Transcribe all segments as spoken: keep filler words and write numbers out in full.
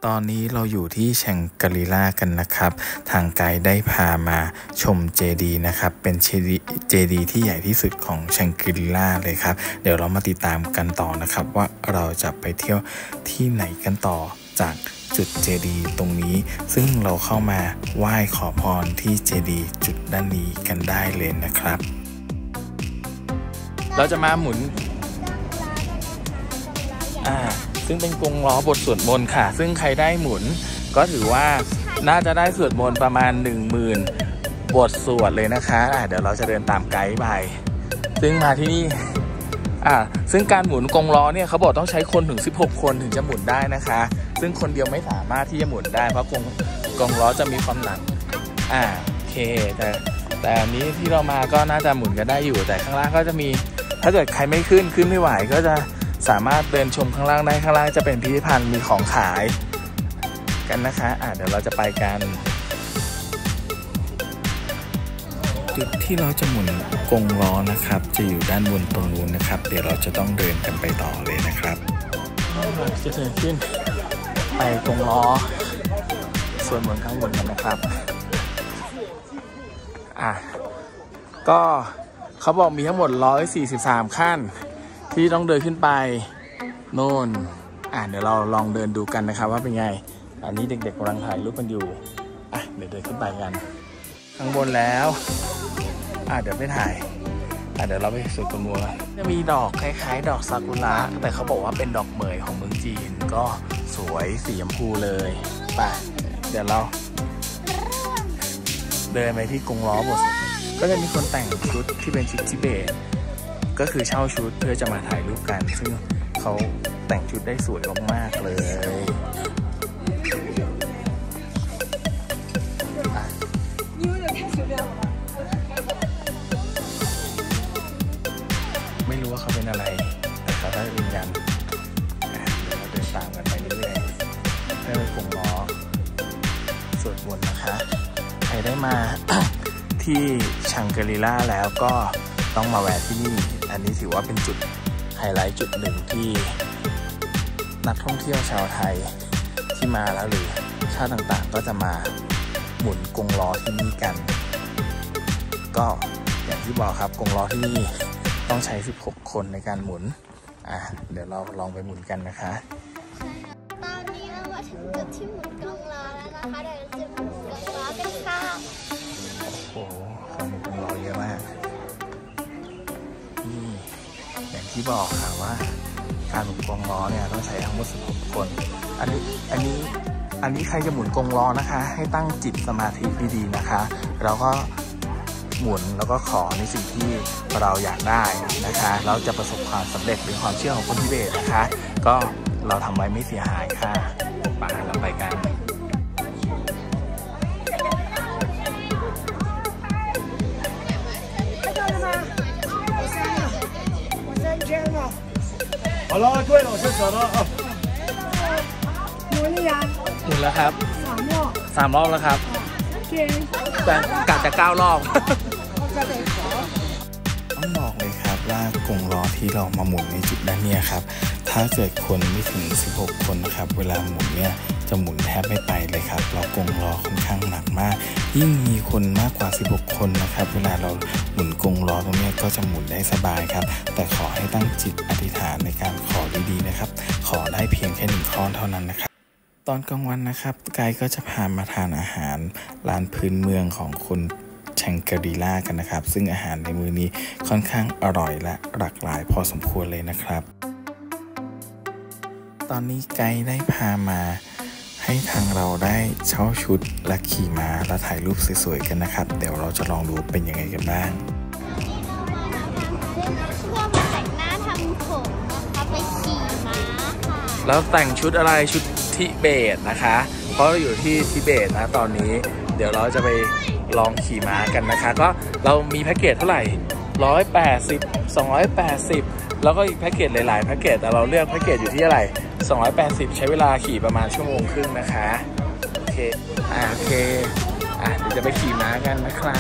ตอนนี้เราอยู่ที่แชงกรีล่ากันนะครับทางไกด์ได้พามาชมเจดีย์นะครับเป็นเจดีย์ที่ใหญ่ที่สุดของแชงกรีล่าเลยครับเดี๋ยวเรามาติดตามกันต่อนะครับว่าเราจะไปเที่ยวที่ไหนกันต่อจากจุดเจดีย์ตรงนี้ซึ่งเราเข้ามาไหว้ขอพรที่เจดีย์จุดด้านนี้กันได้เลยนะครับเราจะมาหมุนอ่าซึ่งเป็นกงล้อบทสวดมนต์ค่ะซึ่งใครได้หมุนก็ถือว่าน่าจะได้สวดมนต์ประมาณ หนึ่งหมื่น บทสวดเลยนะคะอ่าเดี๋ยวเราจะเดินตามไกด์ไปซึ่งมาที่นี่อ่าซึ่งการหมุนกงล้อเนี่ยเขาบอกต้องใช้คนถึงสิบหกคนถึงจะหมุนได้นะคะซึ่งคนเดียวไม่สามารถที่จะหมุนได้เพราะกงกงล้อจะมีความหนักอ่าโอเคแต่แต่อันนี้ที่เรามาก็น่าจะหมุนกันได้อยู่แต่ข้างล่างก็จะมีถ้าเกิดใครไม่ขึ้นขึ้นไม่ไหวก็จะสามารถเดินชมข้างล่างได้ข้างล่างจะเป็นพิพิธภัณฑ์มีของขายกันนะคะอ่ะเดี๋ยวเราจะไปกันจุดที่เราจะหมุนกงล้อนะครับจะอยู่ด้านบนตรงนู้นนะครับเดี๋ยวเราจะต้องเดินกันไปต่อเลยนะครับจะเดินขึ้นไปกงล้อส่วนบนข้างบนกันนะครับอ่ะก็เขาบอกมีทั้งหมดหนึ่งร้อยสี่สิบสามขั้นที่ต้องเดินขึ้นไปโน่นอ่ะเดี๋ยวเราลองเดินดูกันนะครับว่าเป็นไงอันนี้เด็กๆกำลังถ่ายรูปกันอยู่อ่ะเดี๋ยวเดินขึ้นไปกันข้างบนแล้วอ่ะเดี๋ยวไปถ่ายอ่ะเดี๋ยวเราไปสวดมนต์จะมีดอกคล้ายๆดอกซากุระแต่เขาบอกว่าเป็นดอกเหมยของเมืองจีนก็สวยสีชมพูเลยไปเดี๋ยวเราเดินไปที่กงล้อบทก็จะมีคนแต่งชุดที่เป็นชุดทิเบตก็คือเช่าชุดเพื่อจะมาถ่ายรูปกันซึ่งเขาแต่งชุดได้สวยมากๆเลยไม่รู้ว่าเขาเป็นอะไรแต่เขาได้ยืนยันเดี๋ยวเราเดินตามกันไปเรื่อยๆเพื่อไปกงล้อสวดมนต์นะคะใครได้มา ที่แชงกรีล่าแล้วก็ต้องมาแวะที่นี่อันนี้ถือว่าเป็นจุดไฮไลท์จุดหนึ่งที่นักท่องเที่ยวชาวไทยที่มาแล้วหรือชาติต่างๆก็จะมาหมุนกงล้อที่นี่กันก็อย่างที่บอกครับกงล้อที่นี่ต้องใช้สิบหกคนในการหมุนอ่ะเดี๋ยวเราลองไปหมุนกันนะคะตอนนี้เรามาถึงจุดที่หมุนกงล้อแล้วนะคะเดี๋ยวจะหมุนกงล้อกันค่ะโอ้โหคนหมุนกงล้อเยอะมากนี่อย่างที่บอกค่ะว่าการหมุนกงล้อเนี่ยต้องใช้ทั้งหมดสิบหกคนอันนี้อันนี้อันนี้ใครจะหมุนกงล้อนะคะให้ตั้งจิตสมาธิดีๆนะคะเราก็หมุนแล้วก็ขอในสิ่งที่เราอยากได้นะคะเราจะประสบความสำเร็จเป็นความเชื่อของคนทิเบตนะคะก็เราทำไว้ไม่เสียหายค่ะไปเราไปกัน好了，对了，我先走了啊。 หมุนยังหมุนแล้วครับสามรอบสามรอบแล้วครับแต่กะจะเก้ารอบต้องบอกเลยครับว่ากงล้อที่เรามาหมุนในจุดด้านนี้ครับถ้าเกิดคนไม่ถึงสิบหกคนนะครับเวลาหมุนเนี่ยจะหมุนแทบไม่ไปเลยครับเรากงล้อค่อนข้างหนักมากยิ่งมีคนมากกว่าสิบหกคนนะครับเวลาเราหมุนกงล้อตรงนี้ก็จะหมุนได้สบายครับแต่ขอให้ตั้งจิตอธิษฐานในการขอดีๆนะครับขอได้เพียงแค่หนึ่งข้อเท่านั้นนะครับตอนกลางวันนะครับไกด์ก็จะพามาทานอาหารร้านพื้นเมืองของคนแชงกรีล่ากันนะครับซึ่งอาหารในมื้อนี้ค่อนข้างอร่อยและหลากหลายพอสมควรเลยนะครับตอนนี้ไกด์ได้พามาให้ทางเราได้เช่าชุดและขี่ม้าและถ่ายรูปสวยๆกันนะครับเดี๋ยวเราจะลองดูเป็นยังไงกันบ้างเพื่อมาแต่งหน้าทำผมนะคะไปขี่ม้าค่ะแล้วแต่งชุดอะไรชุดทิเบตนะคะเพราะเราอยู่ที่ทิเบตนะตอนนี้เดี๋ยวเราจะไปลองขี่ม้ากันนะคะก็เรามีแพ็กเกจเท่าไหร่หนึ่งร้อยแปดสิบ สองร้อยแปดสิบแล้วก็อีกแพ็กเกจหลายๆแพ็กเกจแต่เราเลือกแพ็กเกจอยู่ที่เท่าไหร่สองร้อยแปดสิบใช้เวลาขี่ประมาณชั่วโมงครึ่งนะคะโอเคอ่าโอเคอ่ะเดี๋ยวจะไปขี่ม้ากันนะคะ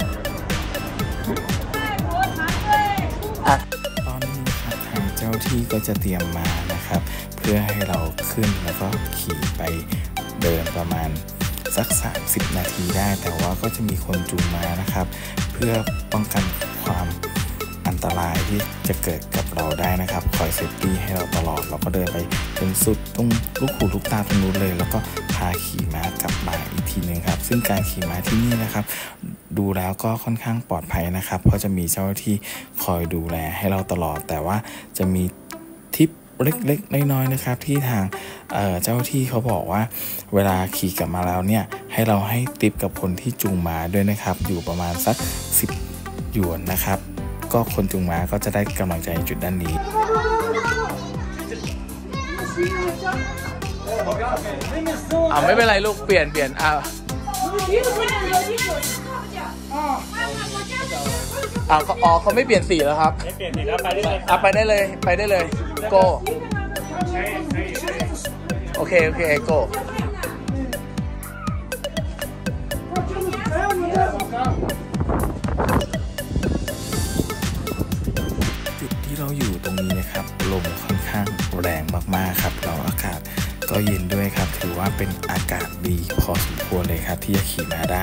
อ่ะตอนนี้ครับทางเจ้าที่ก็จะเตรียมม้านะครับเพื่อให้เราขึ้นแล้วก็ขี่ไปเดินประมาณสักสามสิบนาทีได้แต่ว่าก็จะมีคนจูงม้านะครับเพื่อป้องกันความอันตรายที่จะเกิดกับเราได้นะครับคอยเซฟตี้ให้เราตลอดเราก็เดินไปจนสุดตรงลูกหูลูกตาตรงนู้นเลยแล้วก็พาขี่ม้ากลับมาอีกทีนึงครับซึ่งการขี่ม้าที่นี่นะครับดูแล้วก็ค่อนข้างปลอดภัยนะครับเพราะจะมีเจ้าหน้าที่คอยดูแลให้เราตลอดแต่ว่าจะมีทิปเล็กๆน้อยๆนะครับที่ทางเ, เจ้าที่เขาบอกว่าเวลาขี่กลับมาแล้วเนี่ยให้เราให้ติปกับคนที่จูงม้าด้วยนะครับอยู่ประมาณสักสิบหยวนนะครับก็คนจูงม้าก็จะได้กำลังใจจุดด้านนี้อ่าไม่เป็นไรลูกเปลี่ยนเปลี่ยนอ่าอ่าอ๋อเขาไม่เปลี่ยนสีแล้วครับไม่เปลี่ยนสีแล้วไปได้เลยอ่ะไปได้เลยไปได้เลยโกโอเคโอเคโกจุดที่เราอยู่ตรงนี้นะครับลมค่อนข้างแรงมากๆครับเราอากาศก็เย็นด้วยครับถือว่าเป็นอากาศดีพอสมควรเลยครับที่จะขี่ม้าได้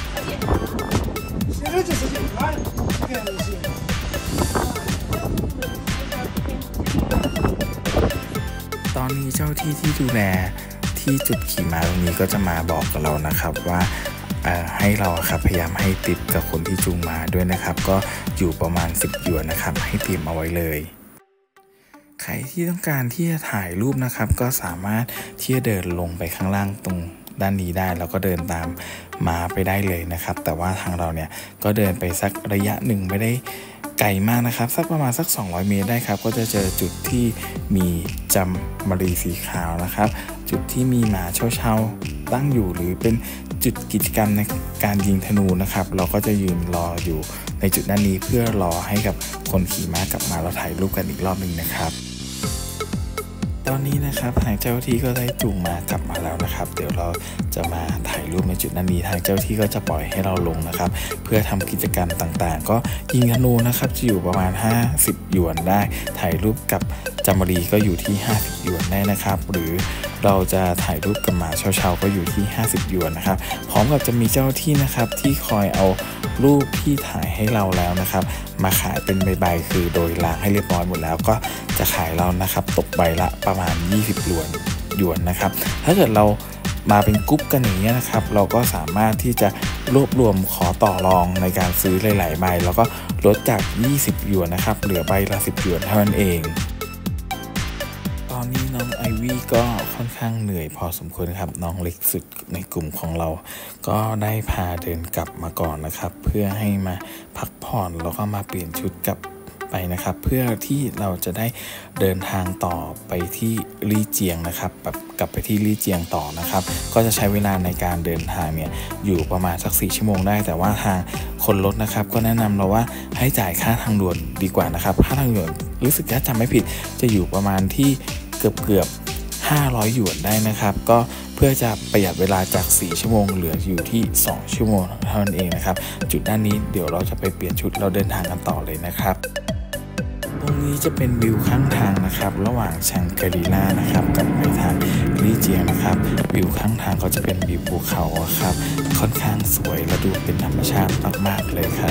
ตอนนี้เจ้าที่ที่ดูแลที่จุดขี่ม้าตรงนี้ก็จะมาบอกกับเรานะครับว่าให้เราครับพยายามให้ติปกับคนที่จูงม้าด้วยนะครับก็อยู่ประมาณสิบหยวนนะครับให้ติปเอาไว้เลยใครที่ต้องการที่จะถ่ายรูปนะครับก็สามารถที่จะเดินลงไปข้างล่างตรงด้านนี้ได้แล้วก็เดินตามม้าไปได้เลยนะครับแต่ว่าทางเราเนี่ยก็เดินไปสักระยะหนึ่งไม่ได้ไกลมากนะครับสักประมาณสักสองร้อยเมตรได้ครับก็จะเจอจุดที่มีจำมรีสีขาวนะครับจุดที่มีหมาเช่าๆตั้งอยู่หรือเป็นจุดกิจกรรมในการยิงธนูนะครับเราก็จะยืนรออยู่ในจุดด้านนี้เพื่อรอให้กับคนขี่ม้ากลับมาเราถ่ายรูปกันอีกรอบหนึ่งนะครับตอนนี้นะครับทางเจ้าที่ก็ได้จูงม้ากลับมาแล้วนะครับเดี๋ยวเราจะมาถ่ายรูปในจุดนั้นนี้ทางเจ้าที่ก็จะปล่อยให้เราลงนะครับเพื่อทำกิจกรรมต่างๆก็ยิงธนูนะครับจะอยู่ประมาณห้าสิบหยวนได้ถ่ายรูปกับจามรีก็อยู่ที่ห้าสิบหยวนได้นะครับหรือเราจะถ่ายรูปกับหมาเช่าๆก็อยู่ที่ห้าสิบหยวนนะครับพร้อมกับจะมีเจ้าที่นะครับที่คอยเอารูปที่ถ่ายให้เราแล้วนะครับมาขายเป็นใบๆคือโดยล้างให้เรียบร้อยหมดแล้วก็จะขายเรานะครับตกใบละประมาณยี่สิบหยวนหยวนนะครับถ้าเกิดเรามาเป็นกรุ๊ปกันอย่างนี้นะครับเราก็สามารถที่จะรวบรวมขอต่อรองในการซื้อหลายๆใบแล้วก็ลดจากยี่สิบหยวนนะครับเหลือใบละสิบหยวนเท่านั้นเองตอนนี้น้องไอวี่ก็ค่อนข้างเหนื่อยพอสมควรครับน้องเล็กสุดในกลุ่มของเราก็ได้พาเดินกลับมาก่อนนะครับเพื่อให้มาพักผ่อนแล้วก็มาเปลี่ยนชุดกลับไปนะครับเพื่อที่เราจะได้เดินทางต่อไปที่ลี่เจียงนะครับแบบกลับไปที่ลี่เจียงต่อนะครับก็จะใช้เวลาในการเดินทางเนี่ยอยู่ประมาณสักสี่ชั่วโมงได้แต่ว่าทางคนรถนะครับก็แนะนำเราว่าให้จ่ายค่าทางด่วนดีกว่านะครับค่าทางด่วนรู้สึกจะจำไม่ผิดจะอยู่ประมาณที่เกือบเกือบห้าร้อยหยวนได้นะครับก็เพื่อจะประหยัดเวลาจากสี่ชั่วโมงเหลืออยู่ที่สองชั่วโมงเท่านั้นเองนะครับจุดด้านนี้เดี๋ยวเราจะไปเปลี่ยนชุดเราเดินทางกันต่อเลยนะครับตรงนี้จะเป็นวิวข้างทางนะครับระหว่างชังกรีล่านะครับกับไปทางลี่เจียงนะครับวิวข้างทางก็จะเป็นวิวภูเขาครับค่อนข้างสวยและดูเป็นธรรมชาติมากๆเลยครับ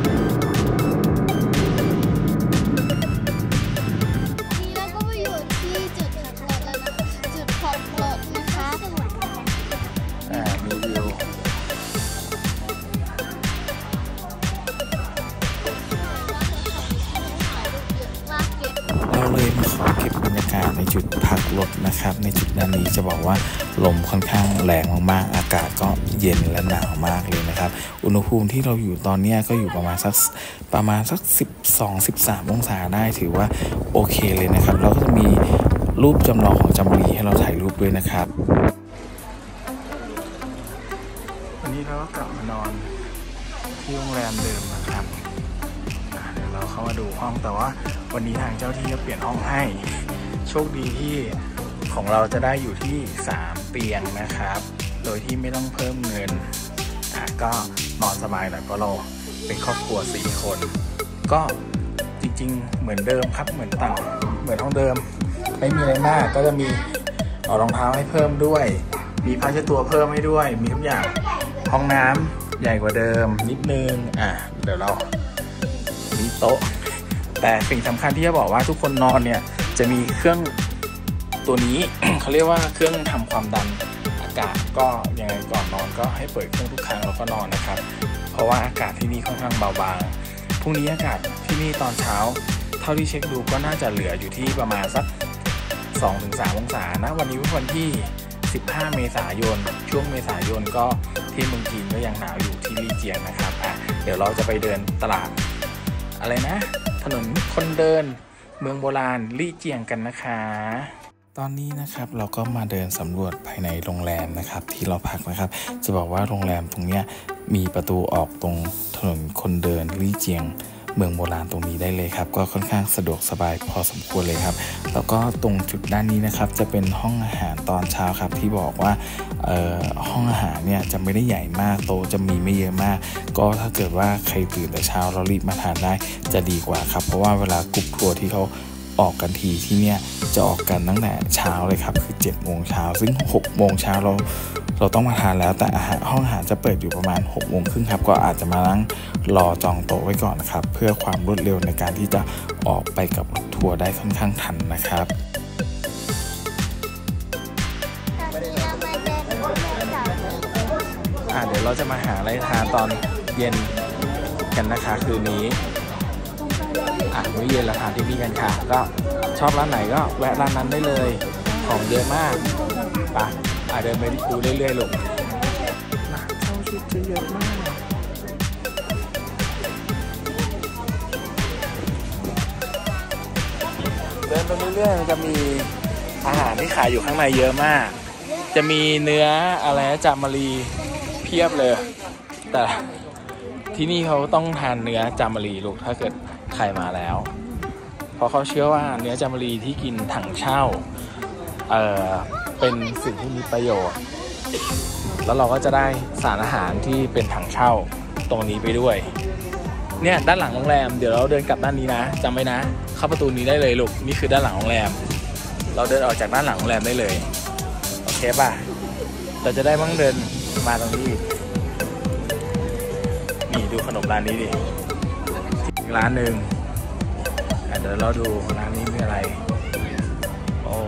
ในจุดพักรถนะครับในจุดด้านนี้จะบอกว่าลมค่อนข้างแรงมากๆอากาศก็เย็นและหนาวมากเลยนะครับอุณหภูมิที่เราอยู่ตอนนี้ก็อยู่ประมาณสักประมาณสักสิบสอง สิบสามองศาได้ถือว่าโอเคเลยนะครับเราก็จะมีรูปจำลองของจามรีให้เราถ่ายรูปด้วยนะครับวันนี้เราก็กลับมานอนที่โรงแรมเดิมนะครับเดี๋ยวเราเข้ามาดูห้องแต่ว่าวันนี้ทางเจ้าที่จะเปลี่ยนห้องให้โชคดีที่ของเราจะได้อยู่ที่สามเตียงนะครับโดยที่ไม่ต้องเพิ่มเงินอ่ะก็นอนสบายหน่อยเพราะเราเป็นครอบครัวสี่คนก็จริงๆเหมือนเดิมครับเหมือนต่างเหมือนห้องเดิมไม่มีอะไรมากก็จะมีเอารองเท้าให้เพิ่มด้วย มีผ้าเช็ดตัวเพิ่มให้ด้วยมีทุกอย่างห้องน้ำใหญ่กว่าเดิมนิดนึงอ่ะเดี๋ยวเรามีโต๊ะแต่สิ่งสำคัญที่จะบอกว่าทุกคนนอนเนี่ยจะมีเครื่องตัวนี้ เขาเรียกว่าเครื่องทำความดันอากาศก็ยังไงก่อนนอนก็ให้เปิดเครื่องทุกครั้งแล้วก็นอนนะครับเพราะว่าอากาศที่นี่ค่อนข้างเบาบางพรุ่งนี้อากาศที่นี่ตอนเช้าเท่าที่เช็คดูก็น่าจะเหลืออยู่ที่ประมาณสัก สองถึงสาม องศานะวันนี้วันที่สิบห้าเมษายนช่วงเมษายนก็ที่เมืองจีนก็ยังหนาวอยู่ที่ลี่เจียงนะครับอ่ะเดี๋ยวเราจะไปเดินตลาดอะไรนะถนนคนเดินเมืองโบราณลี่เจียงกันนะคะตอนนี้นะครับเราก็มาเดินสำรวจภายในโรงแรมนะครับที่เราพักนะครับจะบอกว่าโรงแรมตรงเนี้ยมีประตูออกตรงถนนคนเดินลี่เจียงเมืองโบราณตรงนี้ได้เลยครับก็ค่อนข้างสะดวกสบายพอสมควรเลยครับแล้วก็ตรงจุดด้านนี้นะครับจะเป็นห้องอาหารตอนเช้าครับที่บอกว่าเอ่อห้องอาหารเนี่ยจะไม่ได้ใหญ่มากโต๊ะจะมีไม่เยอะมากก็ถ้าเกิดว่าใครตื่นแต่เช้าเรารีบมาทานได้จะดีกว่าครับเพราะว่าเวลากรุ๊ปทัวร์ที่เขาออกกันทีที่เนี่ยจะออกกันตั้งแต่เช้าเลยครับคือเจ็ดโมงเช้าซึ่งหกโมงเช้าเราเราต้องมาทานแล้วแต่อาหารห้องอาหารจะเปิดอยู่ประมาณหกโมงครึ่งครับก็อาจจะมานั่งรอจองโต๊ะไว้ก่อนนะครับเพื่อความรวดเร็วในการที่จะออกไปกับรถทัวร์ได้ค่อนข้างทันนะครับอ่าเดี๋ยวเราจะมาหาอะไรทานตอนเย็นกันนะคะคืนนี้อ่ะมื้อเย็นเราทานที่นี่กันค่ะก็ชอบร้านไหนก็แวะร้านนั้นได้เลยของเยอะมากไปอ่ะเดินไปดูเรื่อยๆลูกร้านเช่าชุดจะเยอะมากเดินไปเรื่อยๆจะมีอาหารที่ขายอยู่ข้างในเยอะมากจะมีเนื้ออะไรจามรีเพียบเลยแต่ที่นี่เขาต้องทานเนื้อจามรีลูกถ้าเกิดใครมาแล้วเพราะเขาเชื่อว่าเนื้อจามรีที่กินถังเช่าเอ่อเป็นสิ่งที่มีประโยชน์แล้วเราก็จะได้สารอาหารที่เป็นถังเช่าตรงนี้ไปด้วยเนี่ยด้านหลังโรงแรมเดี๋ยวเราเดินกลับด้านนี้นะจำไว้นะเข้าประตูนี้ได้เลยลูกนี่คือด้านหลังโรงแรมเราเดินออกจากด้านหลังโรงแรมได้เลยโอเคป่ะเราจะได้บ้างเดินมาตรงนี้นี่ดูขนมร้านนี้ดิอีกร้านหนึ่งเดี๋ยวเราดูร้านนี้มีอะไรโอ้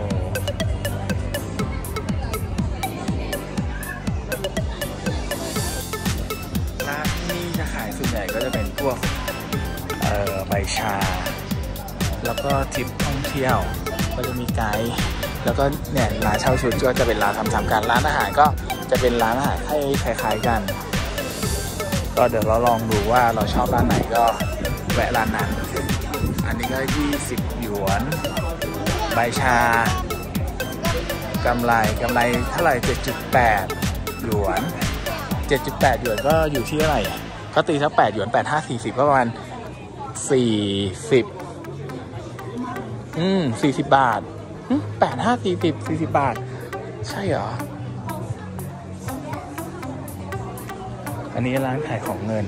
ร้านนี้จะขายส่วนใหญ่ก็จะเป็นพวกเอ่อใบชาแล้วก็ทริปท่องเที่ยวก็จะมีไกด์แล้วก็เนี่ยร้านเช่าชุดก็จะเป็นร้านทำทำกันร้านอาหารก็จะเป็นร้านอาหารให้คล้ายๆกันก็เดี๋ยวเราลองดูว่าเราชอบร้านไหนก็แวะร้านนั้นอันนี้ก็ยี่สิบหยวนใบชากำไรกำไรเท่าไหร่ เจ็ดจุดแปด หยวน เจ็ดจุดแปด หยวนก็อยู่ที่เท่าไหร่ก็ตีสักแปดหยวนแปด ห้า สี่สิบก็ประมาณสี่สิบอืมสี่สิบบาทแปด ห้า สี่สิบ สี่สิบบาทใช่เหรออันนี้ร้านขายของเงิน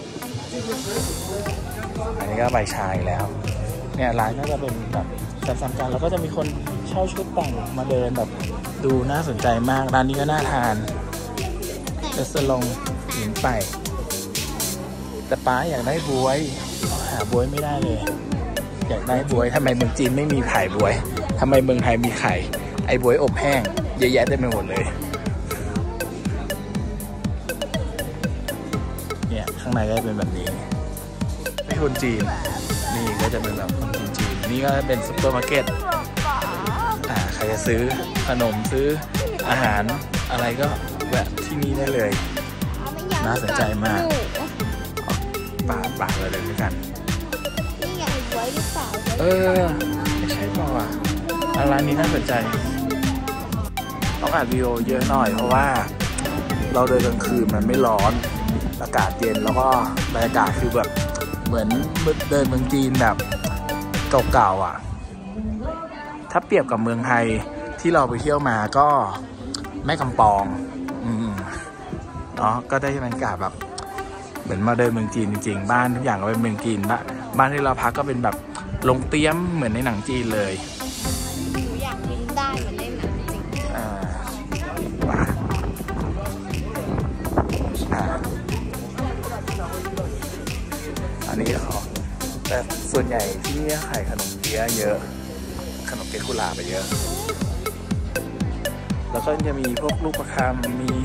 อันนี้ก็ใบชาอีกแล้วเนี่ยร้านก็จะเป็นแบบซ้ำๆกันแล้วก็จะมีคนเช่าชุดแต่งมาเดินแบบดูน่าสนใจมากร้านนี้ก็น่าทานเดสลงหญิงไปแต่ป้าอยากได้บวยหาบวยไม่ได้เลยอยากได้บวยทำไมเมืองจีนไม่มีขายบวยทำไมเมืองไทยมีขายไอ้บวยอบแห้งเยอะแยะเต็มไปหมดเลยเนี่ยข้างในก็เป็นแบบนี้ไม่คนจีนนี่ก็จะเป็นแบบคนจีนจีนนี่ก็เป็นซุปเปอร์มาร์เก็ตอ่าใครจะซื้อขนมซื้ออาหารอะไรก็แวะที่นี่ได้เลยน่าสนใจมากป่าป่าเลยเลยด้วยกันนี่ไงไว้หรือเปล่าเออไม่ใช่เปล่าอ่ะร้านนี้น่าสนใจต้องอัดวิดีโอเยอะหน่อยเพราะว่าเราเดินกลางคืนมันไม่ร้อนอากาศเย็นแล้วก็บรรยากาศคือแบบเหมือนเดินเมืองจีนแบบเก่าๆอ่ะถ้าเปรียบกับเมืองไทยที่เราไปเที่ยวมาก็แม่กำปองอืมเนาะก็ได้บรรยากาศแบบเหมือนมาเดินเมืองจีนจริงๆบ้านทุกอย่างก็เป็นเมืองจีนละบ้านที่เราพักก็เป็นแบบลงเตี้ยมเหมือนในหนังจีนเลยอยากกินได้เหมือนในหนังจริงส่วนใหญ่ที่นี่ขายขนมเปี๊ยะเยอะขนมเปี๊ยะกุหลาบไปเยอะแล้วก็จะมีพวกลูกประคำมี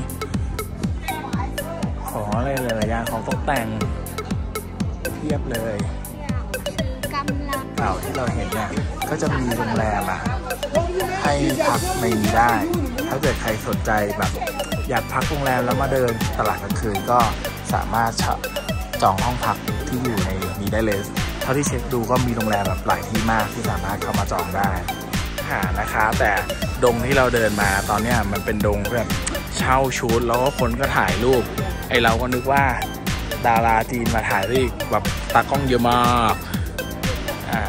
ของอะไรหลายๆอย่างของตกแต่งเทียบเลยกำลังเก่าที่เราเห็นเนี่ยก็จะมีโรงแรมอ่ะให้พักในนี้ได้ถ้าเกิดใครสนใจแบบอยากพักโรงแรมแล้วมาเดินตลาดกลางคืนก็สามารถจองห้องพักที่อยู่ในนี้ได้เลยเท่าที่เช็คดูก็มีโรงแรมแบบหลายที่มากที่สามารถเข้ามาจองได้หานะคะแต่ดงที่เราเดินมาตอนเนี้ยมันเป็นดงแบบเช่าชุดแล้วก็คนก็ถ่ายรูปไอเราก็นึกว่าดาราจีนมาถ่ายรูปแบบตากล้องเยอะมากอ่า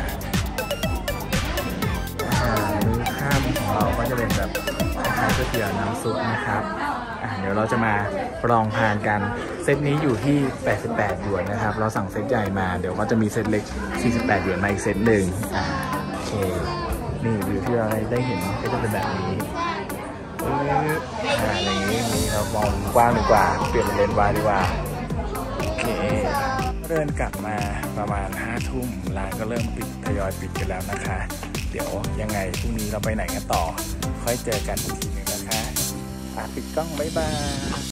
อาหารมื้อค่ำของเราก็จะเป็นแบบคล้ายๆก๋วยเตี๋ยวน้ำซุปนะครับอ่าเดี๋ยวเราจะมาลองทานกันเซตนี้อยู่ที่แปดสิบแปดหยวนนะครับเราสั่งเซตใหญ่มาเดี๋ยวก็จะมีเซตเล็กสี่สิบแปดหยวนมาอีกเซตหนึ่งอ่าโอเคนี่วิวที่เราได้เห็นก็จะเป็นแบบนี้อ่าอย่างนี้มีเรามองกว้างดีกว่าเปลี่ยนเป็นเลนส์วายดีกว่าโอเคเดินกลับมาประมาณห้าทุ่มร้านก็เริ่มปิดทยอยปิดกันแล้วนะคะเดี๋ยวยังไงพรุ่งนี้เราไปไหนกันต่อค่อยเจอกันอีกทีหนึ่งนะคะอ่ะปิดกล้องบ๊ายบาย